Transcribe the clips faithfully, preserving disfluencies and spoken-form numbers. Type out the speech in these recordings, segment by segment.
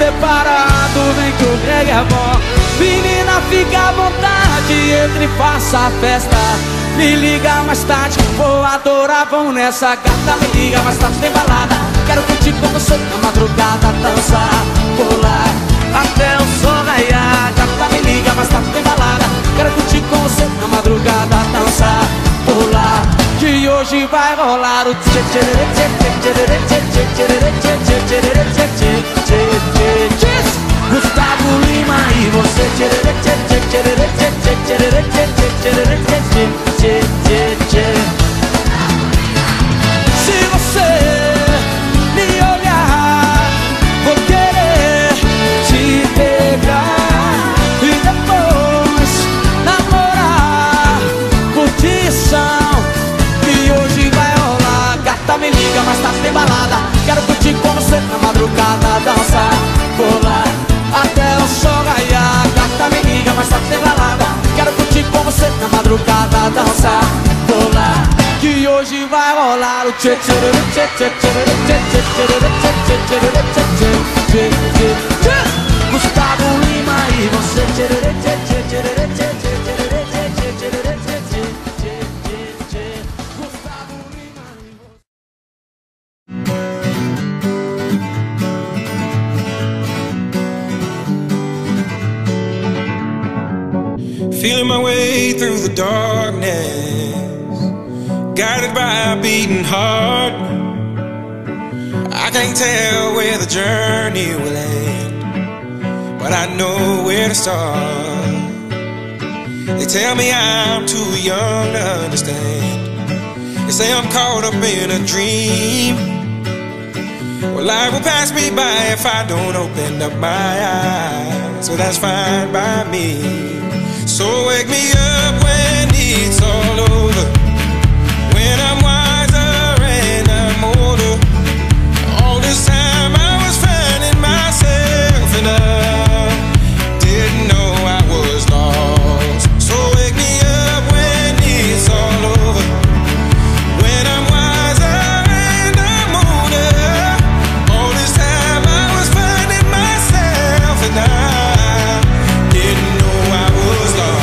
separado, vem que o brega é bom. Menina, fica à vontade, entre e faça a festa. Me liga mais tarde, vou adorar, vão nessa gata. Me liga mais tarde, tem balada. Quero curtir com você na madrugada, dançar, pular até o sol raiar. Gata, me liga mais tarde, tem balada. Quero curtir com você na madrugada, dançar, pular. Que hoje vai rolar o tchê tchê tchê tchê tchê tchê tchê tchê tchê tchê tchê tchê tchê tchê. Gustavo Lima e você tchê tchê tchê tchê tchê tchê tchê tchê tchê tchê tchê tchê. Se você me olhar, vou querer te pegar e depois namorar, curtição. E hoje vai rolar. Gata, me liga, mais tarde tem balada. Quero curtir com você na madrugada, dançar, pular até o sol raiar. Gata, me liga, mais tarde tem balada. Quero curtir com você na madrugada, dançar, pular. Que hoje vai rolar o tchê tchê tchê tchê tchê tchê tchê tchê tchê tchê tchê. Gustavo Lima e você tchê tchê tchê tchê tchê tchê tchê tchê tchê. Gustavo Lima e você. Feeling my way through the darkness, guided by a beating heart. I can't tell where the journey will end, but I know where to start. They tell me I'm too young to understand. They say I'm caught up in a dream. Well, life will pass me by if I don't open up my eyes, so that's fine by me. So wake me up when it's all over, when I'm wiser and I'm older. All this time I was finding myself and I didn't know I was lost. So wake me up when it's all over, when I'm wiser and I'm older. All this time I was finding myself and I didn't know I was lost.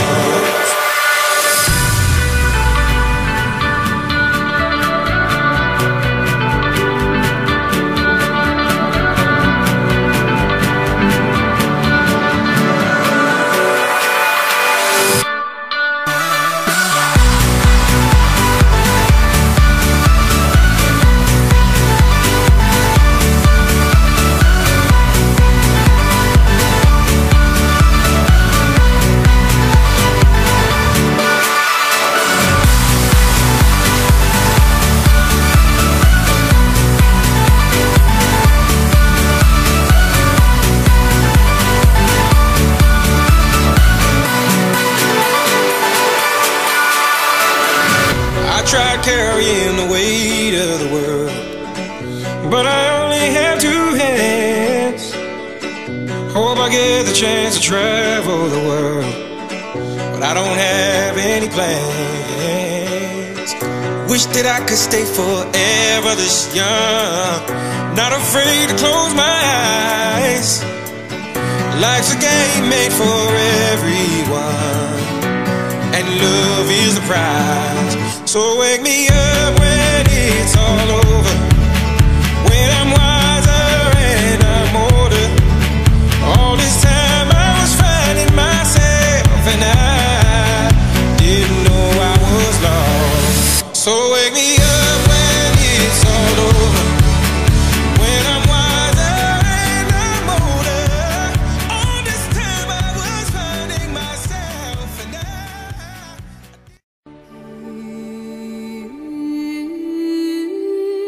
Tried carrying the weight of the world, but I only have two hands. Hope I get the chance to travel the world, but I don't have any plans. Wish that I could stay forever this young, not afraid to close my eyes. Life's a game made for everyone, and love is the prize. So wake me up when it's all over, when I'm wiser and I'm older. All this time I was finding myself and I didn't know I was lost. So wake me up when it's all over, when I'm wiser and I'm older. All this time I was finding myself and I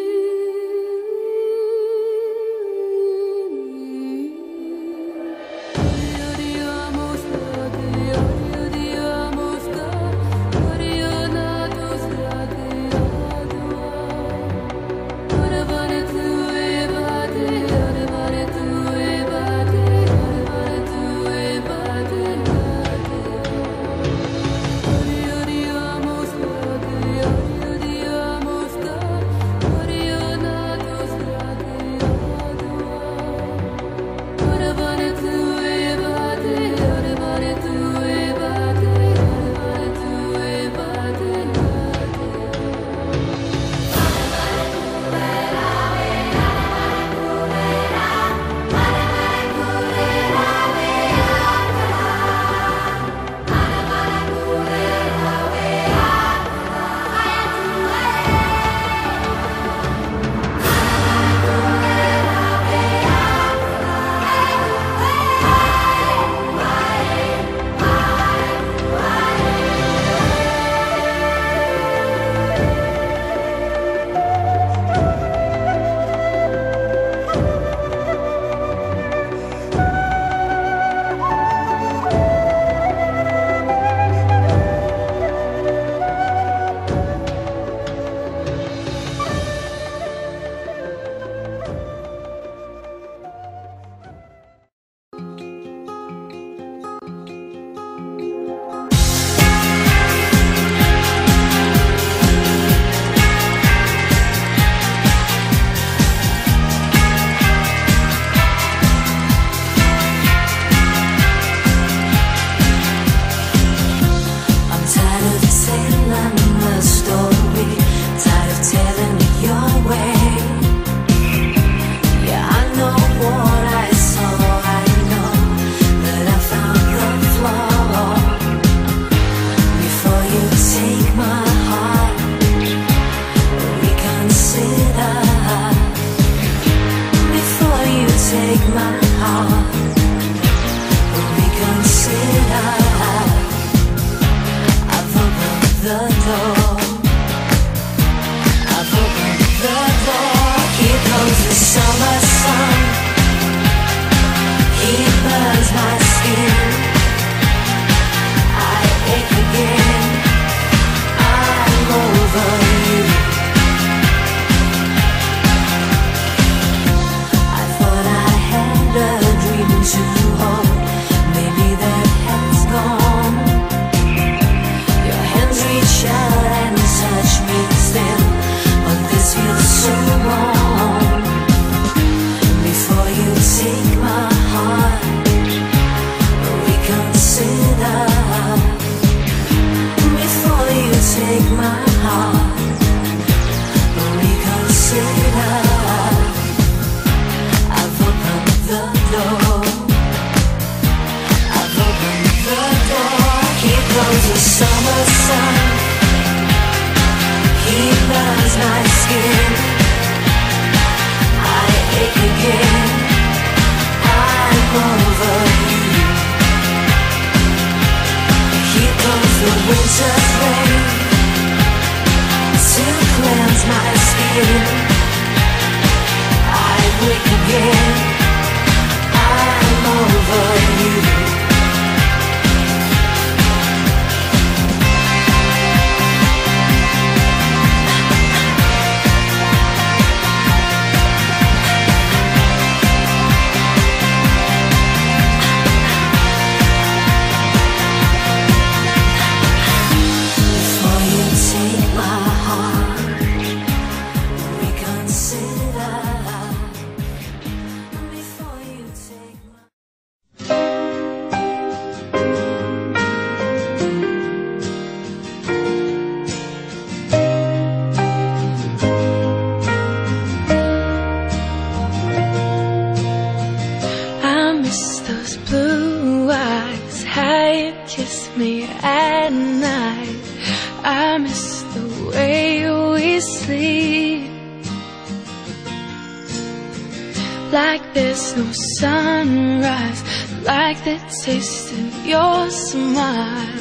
Taste of your smile,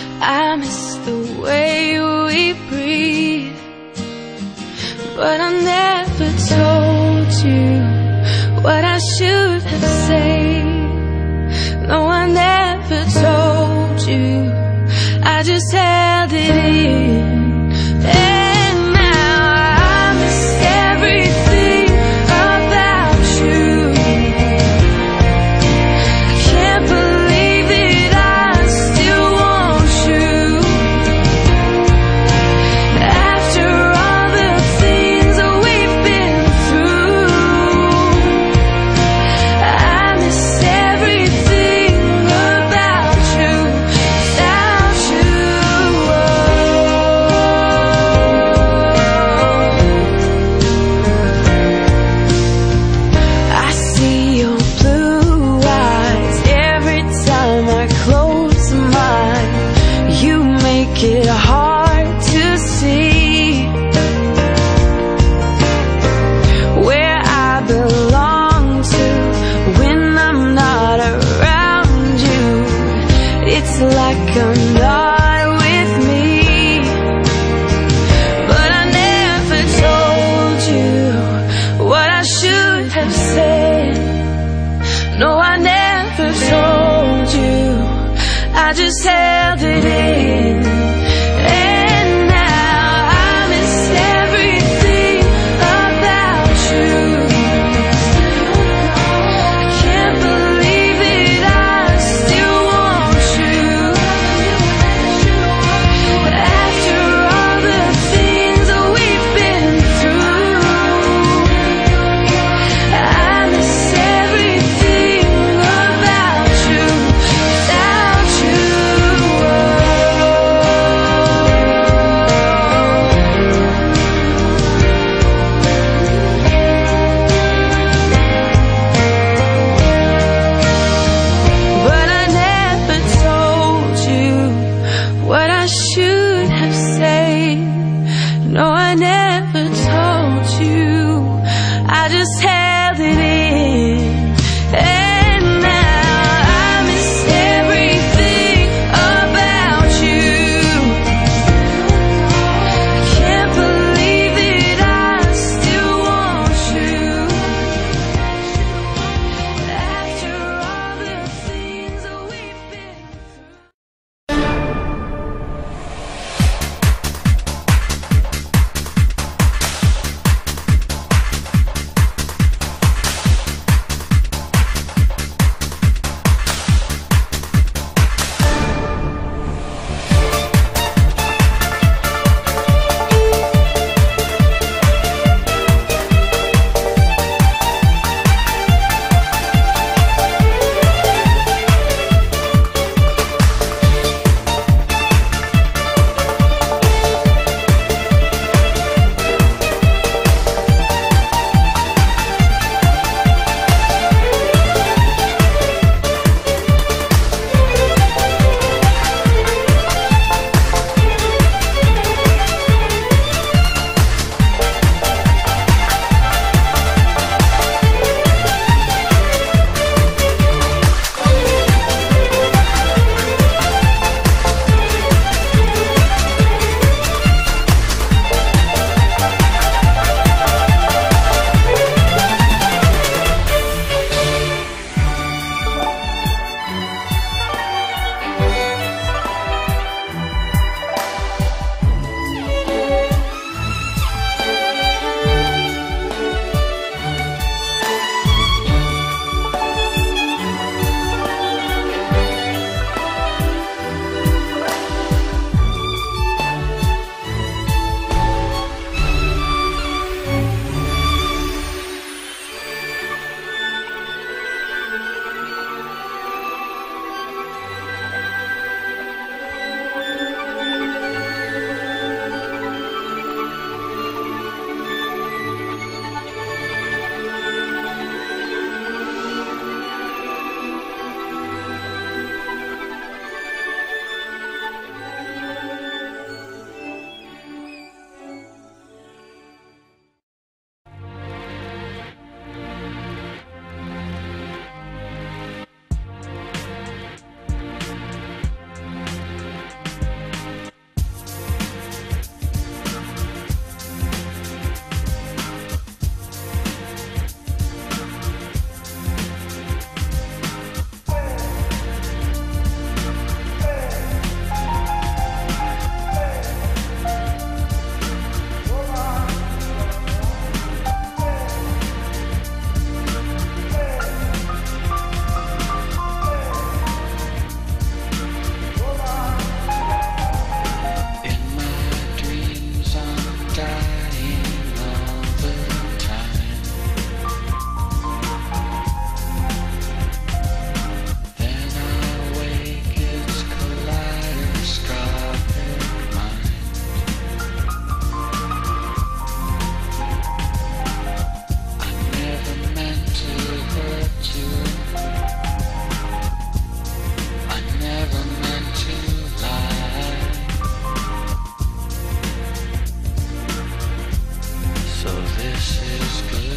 I miss the way we breathe. But I never told you what I should have said. No, I never told you, I just held it in. And now I miss everything about you. I can't believe that I still want you. After all the things we've been through, I miss have said. No, I never told you, I just held it in. And now I miss everything about you. I can't believe it, I still want you. After all the things that we've been through, I miss everything about you, without you. But I never told you what I should have said. No, I never told you, I just held it in. And now I miss everything about you. I can't believe it, I still want you. After all the things that we've been through.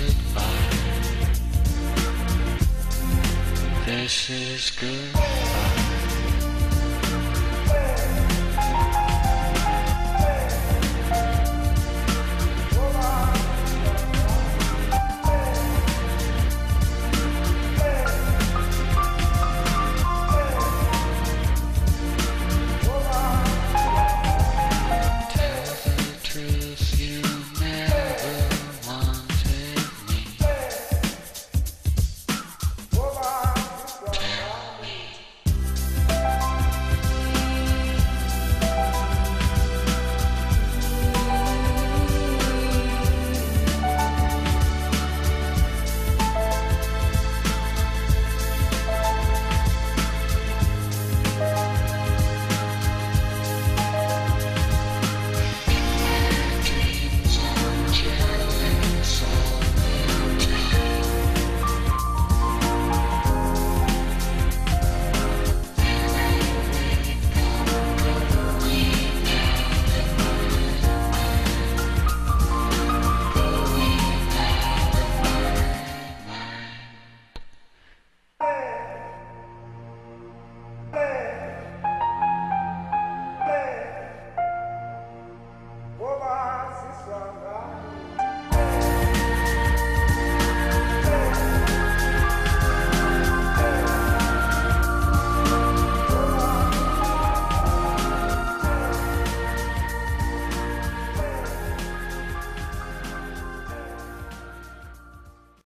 This is goodbye.